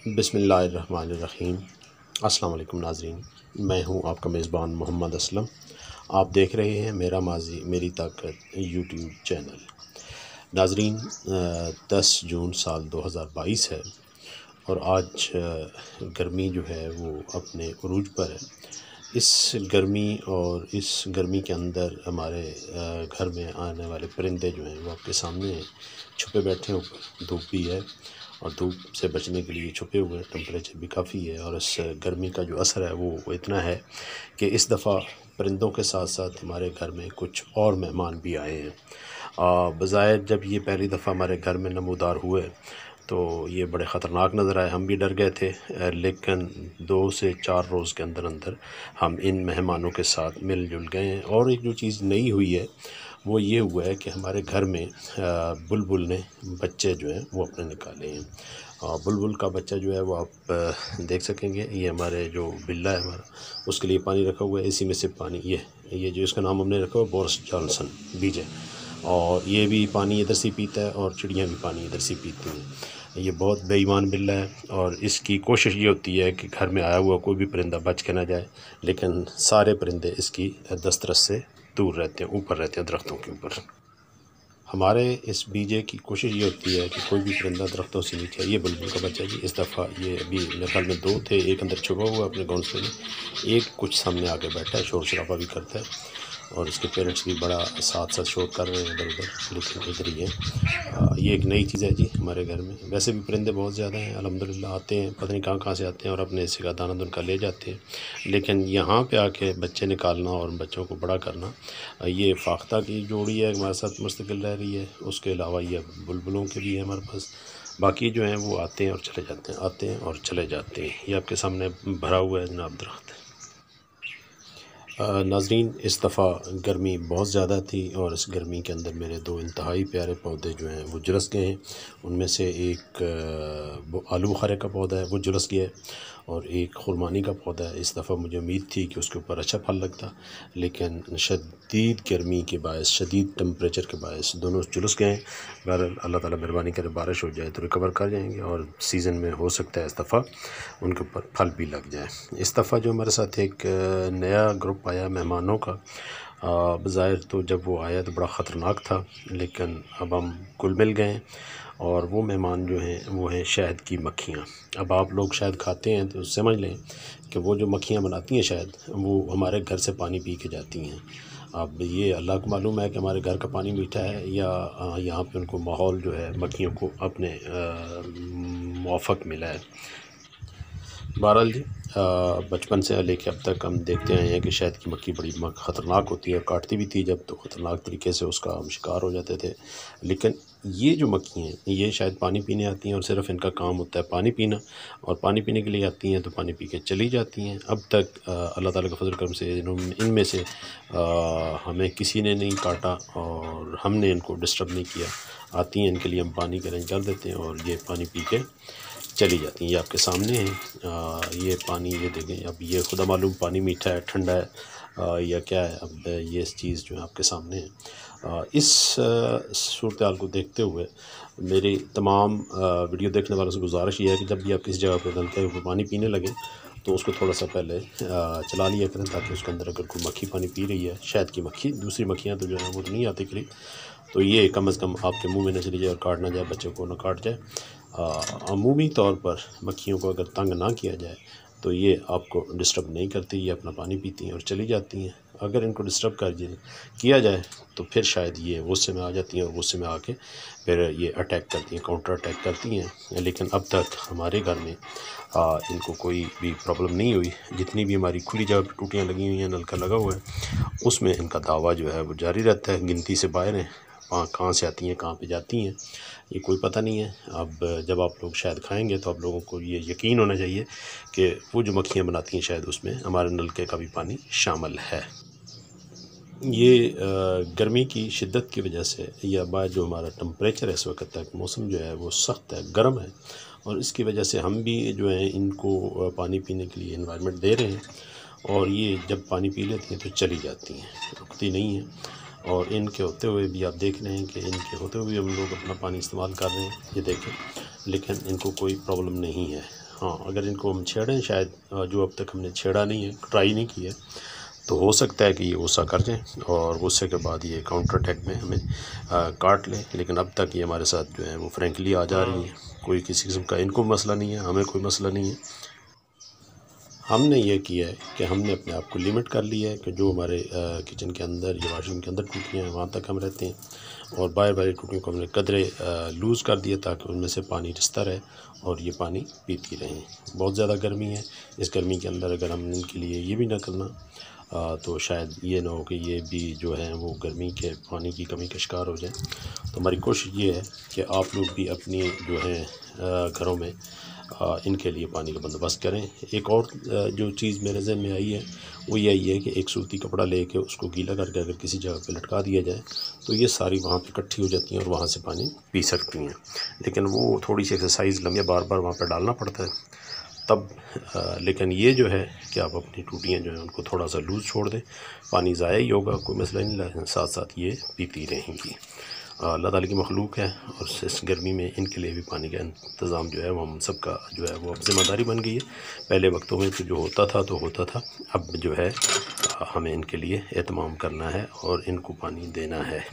बिस्मिल्लाहिर्रहमानिर्रहीम। अस्सलाम वालेकुम नाज़रीन, मैं हूं आपका मेज़बान मोहम्मद असलम। आप देख रहे हैं मेरा माजी मेरी ताकत यूट्यूब चैनल। नाज़रीन, 10 जून साल 2022 है और आज गर्मी जो है वो अपने उरूज पर है। इस गर्मी के अंदर हमारे घर में आने वाले परिंदे जो हैं वो आपके सामने हैं, छुपे बैठे ऊपर। धूप भी है और धूप से बचने के लिए छुपे हुए हैं। टेम्परेचर भी काफ़ी है और इस गर्मी का जो असर है वो इतना है कि इस दफ़ा परिंदों के साथ साथ हमारे घर में कुछ और मेहमान भी आए हैं। बज़ाहिर जब ये पहली दफ़ा हमारे घर में नमूदार हुए तो ये बड़े ख़तरनाक नज़र आए, हम भी डर गए थे। लेकिन 2 से 4 रोज़ के अंदर अंदर हम इन मेहमानों के साथ मिलजुल गए हैं। और एक जो चीज़ नई हुई है वो ये हुआ है कि हमारे घर में बुलबुल ने बच्चे जो हैं वो अपने निकाले हैं। बुलबुल का बच्चा जो है वो आप देख सकेंगे। ये हमारे जो बिल्ला है हमारा, उसके लिए पानी रखा हुआ है। इसी में से पानी ये जो इसका नाम हमने रखा हुआ बोरिस जॉनसन बीजे, और ये भी पानी इधर से पीता है और चिड़ियाँ भी पानी इधर से पीती हैं। ये बहुत बेईमान बिल्ला है और इसकी कोशिश ये होती है कि घर में आया हुआ कोई भी परिंदा बच के ना जाए, लेकिन सारे परिंदे इसकी दस्तरस से दूर रहते हैं, ऊपर रहते हैं दरख्तों के ऊपर। हमारे इस बीजे की कोशिश ये होती है कि कोई भी परिंदा दरख्तों से नीचे। ये बुलबुल का बच्चा जी, इस दफ़ा ये अभी मेरे ख्याल में 2 थे, एक अंदर छुपा हुआ अपने घोंसले में, एक कुछ सामने आके बैठा है, शोर शराबा भी करता है और इसके पेरेंट्स भी बड़ा साथ साथ शोर कर रहे हैं इधर उधर, लेकिन इधर ही है। ये एक नई चीज़ है जी हमारे घर में। वैसे भी परिंदे बहुत ज़्यादा हैं अल्हम्दुलिल्लाह, आते हैं, पता नहीं कहाँ से आते हैं और अपने हिस्से का दाना उनका ले जाते हैं। लेकिन यहाँ पे आके बच्चे निकालना और बच्चों को बड़ा करना, ये फाख्ता की जोड़ी है, हमारे साथ मुस्तकिल रह रही है। उसके अलावा ये बुलबुलों के भी है हमारे पास। बाकी जो हैं वो आते हैं और चले जाते हैं, आते हैं और चले जाते हैं। ये आपके सामने भरा हुआ है जनाब दरख्त। नाज़रीन, इस दफ़ा गर्मी बहुत ज़्यादा थी और इस गर्मी के अंदर मेरे 2 इंतहाई प्यारे पौधे जो हैं वो झुलस गए हैं। उनमें से एक आलू बुखारे का पौधा है, वो झुलस गया है, और एक खुरमानी का पौधा है। इस दफ़ा मुझे उम्मीद थी कि उसके ऊपर अच्छा फल लगता, लेकिन शदीद गर्मी के बायस, शदीद टेम्परेचर के बायस दोनों झुलस गए हैं। बहरहाल अल्लाह ताला मेहरबानी करे बारिश हो जाए तो रिकवर कर जाएंगे और सीज़न में हो सकता है इस दफ़ा उनके ऊपर फल भी लग जाए। इस दफ़ा जो हमारे साथ एक नया ग्रुप आया मेहमानों का, बज़ाहिर तो जब वो आया तो बड़ा ख़तरनाक था, लेकिन अब हम घुल मिल गए। और वो मेहमान जो हैं वो हैं शहद की मक्खियाँ। अब आप लोग शहद खाते हैं तो समझ लें कि वो जो मक्खियाँ बनाती हैं शहद, वो हमारे घर से पानी पी के जाती हैं। अब ये अल्लाह को मालूम है कि हमारे घर का पानी मीठा है या यहाँ पे उनको माहौल जो है मक्खियों को अपने मुआफ़क़ मिला है। बहरहाल जी, बचपन से लेके अब तक हम देखते आए हैं कि शहद की मक्खी बड़ी ख़तरनाक होती है, काटती भी थी जब, तो ख़तरनाक तरीके से उसका हम शिकार हो जाते थे। लेकिन ये जो मक्खी हैं ये शायद पानी पीने आती हैं और सिर्फ़ इनका काम होता है पानी पीना, और पानी पीने के लिए आती हैं तो पानी पी के चली जाती हैं। अब तक अल्लाह ताला के फज़ल करम से इनमें से हमें किसी ने नहीं काटा और हमने इनको डिस्टर्ब नहीं किया। आती हैं, इनके लिए हम पानी का अरेंज कर देते हैं और ये पानी पी के चली जाती हैं। ये आपके सामने है। ये पानी ये देखें, अब ये खुदा मालूम पानी मीठा है, ठंडा है या क्या है। अब ये चीज़ जो है आपके सामने है। इस सूरत हाल को देखते हुए मेरी तमाम वीडियो देखने वालों से गुजारिश ये है कि जब भी आप किसी जगह पर नलके पर पानी पीने लगें तो उसको थोड़ा सा पहले चला लिया करें, ताकि उसके अंदर अगर कोई मक्खी पानी पी रही है, शहद की मक्खी, दूसरी मक्खियाँ तो जो है वो तो नहीं आती करीब, तो ये कम से कम आपके मुंह में न चली जाए और काट ना जाए, बच्चे को ना काट जाए। अमूमी तौर पर मक्खियों को अगर तंग ना किया जाए तो ये आपको डिस्टर्ब नहीं करती, ये अपना पानी पीती हैं और चली जाती हैं। अगर इनको डिस्टर्ब किया जाए तो फिर शायद ये गुस्से में आ जाती हैं और गुस्से में आके फिर ये अटैक करती हैं, काउंटर अटैक करती हैं। लेकिन अब तक हमारे घर में इनको कोई भी प्रॉब्लम नहीं हुई। जितनी भी हमारी खुली जगह पर टूटियाँ लगी हुई हैं, नलका लगा हुआ है, उसमें इनका दावा जो है वो जारी रहता है। गिनती से बाहर हैं, कहाँ से आती हैं, कहाँ पे जाती हैं, ये कोई पता नहीं है। अब जब आप लोग शहद खाएंगे तो आप लोगों को ये यकीन होना चाहिए कि वो जो मक्खियाँ बनाती हैं शायद उसमें हमारे नलके का भी पानी शामिल है। ये गर्मी की शिद्दत की वजह से या बाद जो हमारा टेम्परेचर है इस वक्त तक, मौसम जो है वो सख्त है, गर्म है, और इसकी वजह से हम भी जो है इनको पानी पीने के लिए इन्वायरमेंट दे रहे हैं, और ये जब पानी पी लेती हैं तो चली जाती हैं, रुकती नहीं हैं। और इनके होते हुए भी आप देख रहे हैं कि इनके होते हुए हम लोग अपना पानी इस्तेमाल कर रहे हैं, ये देखें, लेकिन इनको कोई प्रॉब्लम नहीं है। हाँ, अगर इनको हम छेड़ें शायद, जो अब तक हमने छेड़ा नहीं है, ट्राई नहीं किया, तो हो सकता है कि ये गुस्सा कर जाएँ और गुस्से के बाद ये काउंटर अटैक में हमें काट लें। लेकिन अब तक ये हमारे साथ जो है वो फ्रेंकली आ जा रही हैं, कोई किसी किस्म का इनको मसला नहीं है, हमें कोई मसला नहीं है। हमने ये किया है कि हमने अपने आप को लिमिट कर लिया है कि जो हमारे किचन के अंदर या वाशरूम के अंदर टूटियाँ हैं वहाँ तक हम रहते हैं, और बाहर वाली टूटियों को हमने कदरे लूज़ कर दिया ताकि उनमें से पानी रिसता रहे और ये पानी पीती रहें। बहुत ज़्यादा गर्मी है, इस गर्मी के अंदर अगर हम इनके लिए ये भी ना करना तो शायद ये ना हो कि ये भी जो है वो गर्मी के पानी की कमी का शिकार हो जाए। तो हमारी कोशिश ये है कि आप लोग भी अपनी जो है घरों में इनके लिए पानी का बंदोबस्त करें। एक और जो चीज़ मेरे ज़हन में आई है वो यही है कि एक सूती कपड़ा लेके उसको गीला करके अगर किसी जगह पे लटका दिया जाए तो ये सारी वहाँ पे इकट्ठी हो जाती हैं और वहाँ से पानी पी सकती हैं। लेकिन वो थोड़ी सी एक्सरसाइज लंबी, बार बार वहाँ पे डालना पड़ता है तब। लेकिन ये जो है कि आप अपनी टूटियाँ जो हैं उनको थोड़ा सा लूज़ छोड़ दें, पानी ज़ाया ही होगा, कोई मसला नहीं, लेकिन साथ साथ ये पीती रहेंगी। अल्लाह ताला की मखलूक है और इस गर्मी में इनके लिए भी पानी का इंतज़ाम जो है वो हम सब का जो है वो अब ज़िम्मेदारी बन गई है। पहले वक्तों में तो जो होता था, अब जो है हमें इनके लिए एहतमाम करना है और इनको पानी देना है।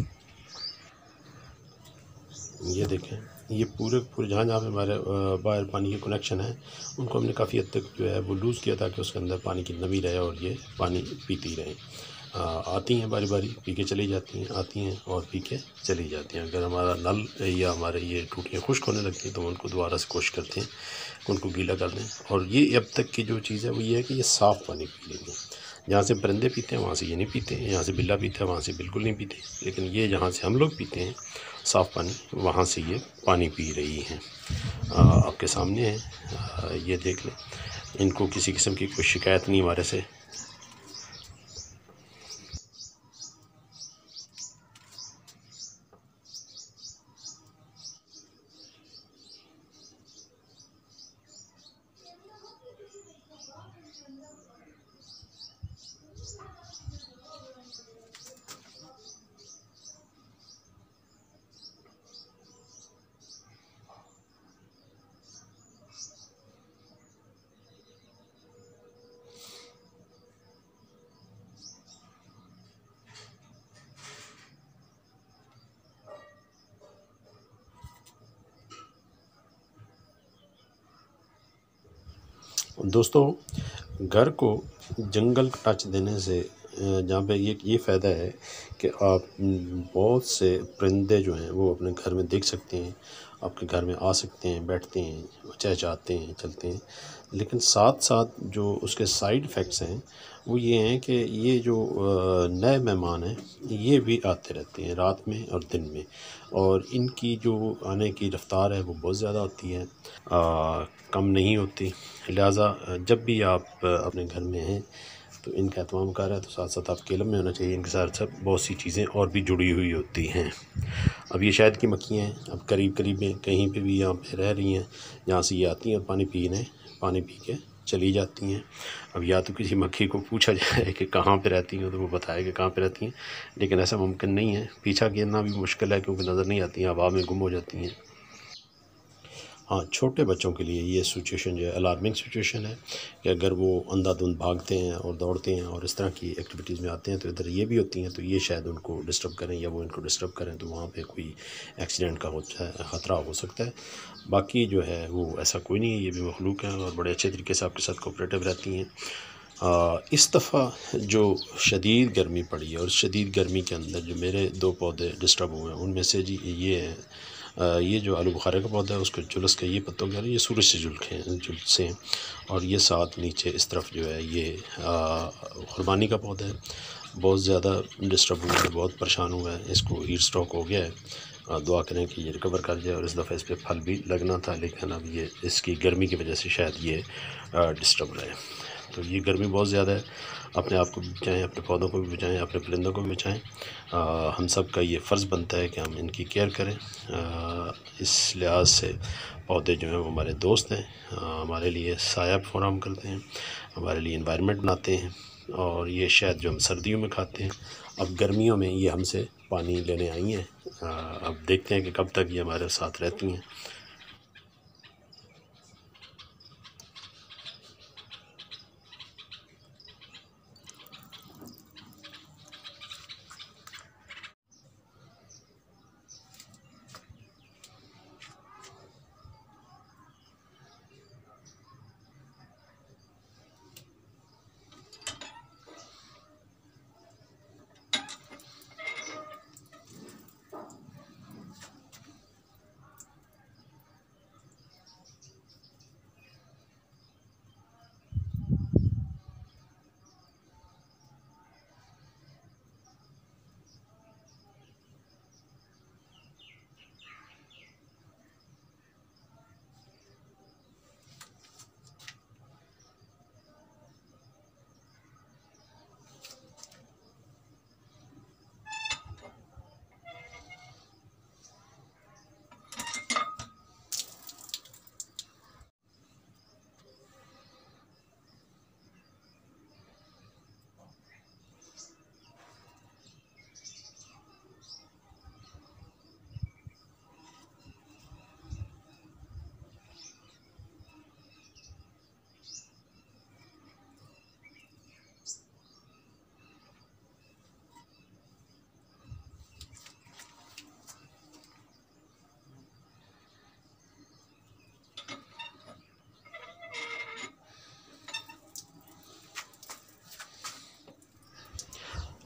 ये देखें, ये पूरे जहाँ जहाँ पे हमारे बाहर पानी के कनेक्शन है उनको हमने काफ़ी हद तक जो है वो लूज़ किया ताकि उसके अंदर पानी की नमी रहे और ये पानी पीती रहें। आती हैं बारी बारी, पी के चली जाती हैं, आती हैं और पी के चली जाती हैं। अगर हमारा नल या हमारे ये टूटियाँ खुश्क होने लगती हैं तो उनको दोबारा से कोशिश करते हैं कि उनको गीला कर दें। और ये अब तक की जो चीज़ है वो ये है कि ये साफ़ पानी पी लेंगे। जहाँ से परिंदे पीते हैं वहाँ से ये नहीं पीते, यहाँ से बिल्ला पीता है वहाँ से बिल्कुल नहीं पीते, लेकिन ये जहाँ से हम लोग पीते हैं साफ़ पानी, वहाँ से ये पानी पी रही हैं। आपके सामने है, ये देख लें, इनको किसी किस्म की कोई शिकायत नहीं हमारे से। दोस्तों, घर को जंगल टच देने से जहाँ पे ये फ़ायदा है कि आप बहुत से परिंदे जो हैं वो अपने घर में देख सकते हैं, आपके घर में आ सकते हैं, बैठते हैं, चहचहाते हैं, चलते हैं। लेकिन साथ साथ जो उसके साइड इफ़ेक्ट्स हैं वो ये हैं कि ये जो नए मेहमान हैं ये भी आते रहते हैं रात में और दिन में, और इनकी जो आने की रफ़्तार है वो बहुत ज़्यादा होती है, कम नहीं होती। लिहाजा जब भी आप अपने घर में हैं तो इनका एहतमाम कर रहा है तो साथ साथ आपके इल्म में होना चाहिए इनके साथ साथ बहुत सी चीज़ें और भी जुड़ी हुई होती हैं। अब ये शहद की मक्खियाँ हैं, अब करीब करीब में कहीं पे भी यहाँ पे रह रही हैं, जहाँ से ये आती हैं और पानी पी के चली जाती हैं। अब या तो किसी मक्खी को पूछा जाए कि कहाँ पे रहती हैं तो वो बताए कि कहाँ पे रहती हैं, लेकिन ऐसा मुमकिन नहीं है, पीछा करना भी मुश्किल है क्योंकि नज़र नहीं आती हैं, हवा में गुम हो जाती हैं। हाँ, छोटे बच्चों के लिए ये सिचुएशन जो है अलार्मिंग सिचुएशन है कि अगर वो अंधाधुंध भागते हैं और दौड़ते हैं और इस तरह की एक्टिविटीज़ में आते हैं तो इधर ये भी होती हैं, तो ये शायद उनको डिस्टर्ब करें या वो इनको डिस्टर्ब करें, तो वहाँ पे कोई एक्सीडेंट का ख़तरा हो सकता है। बाकी जो है वो ऐसा कोई नहीं है, ये भी मखलूक हैं और बड़े अच्छे तरीके से आपके साथ कोऑपरेटिव रहती हैं। इस दफ़ा जो शदीद गर्मी पड़ी है और शदीद गर्मी के अंदर जो मेरे 2 पौधे डिस्टर्ब हुए हैं उनमें से जी ये है, ये जो आलू बुखारे का पौधा है उसके जुलस के ये पत्तों के ये सूरज से झुलसे हैं, और ये साथ नीचे इस तरफ जो है ये खुरबानी का पौधा है, बहुत ज़्यादा डिस्टर्ब हुआ है, बहुत परेशान हुआ है, इसको हीट स्ट्रोक हो गया है। दुआ करें कि ये रिकवर कर जाए, और इस दफ़ा इस पर फल भी लगना था लेकिन अब ये इसकी गर्मी की वजह से शायद ये डिस्टर्ब रहे। तो ये गर्मी बहुत ज़्यादा है, अपने आप को भी बचाएँ, अपने पौधों को भी बचाएँ, अपने परिंदों को भी बचाएँ। हम सब का ये फ़र्ज़ बनता है कि हम इनकी केयर करें। इस लिहाज से पौधे जो हैं वो हमारे दोस्त हैं, हमारे लिए साया फराहम करते हैं, हमारे लिए इन्वायरमेंट बनाते हैं, और ये शहद जो हम सर्दियों में खाते हैं अब गर्मियों में ये हमसे पानी लेने आई हैं। अब देखते हैं कि कब तक ये हमारे साथ रहती हैं।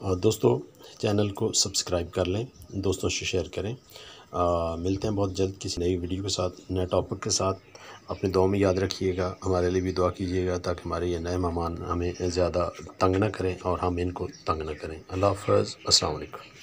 दोस्तों चैनल को सब्सक्राइब कर लें, दोस्तों से शेयर करें। मिलते हैं बहुत जल्द किसी नई वीडियो के साथ, नए टॉपिक के साथ। अपने दुआ में याद रखिएगा, हमारे लिए भी दुआ कीजिएगा ताकि हमारे ये नए मेहमान हमें ज़्यादा तंग ना करें और हम इनको तंग ना करें। अल्लाह हाफ़िज़, अस्सलाम वालेकुम।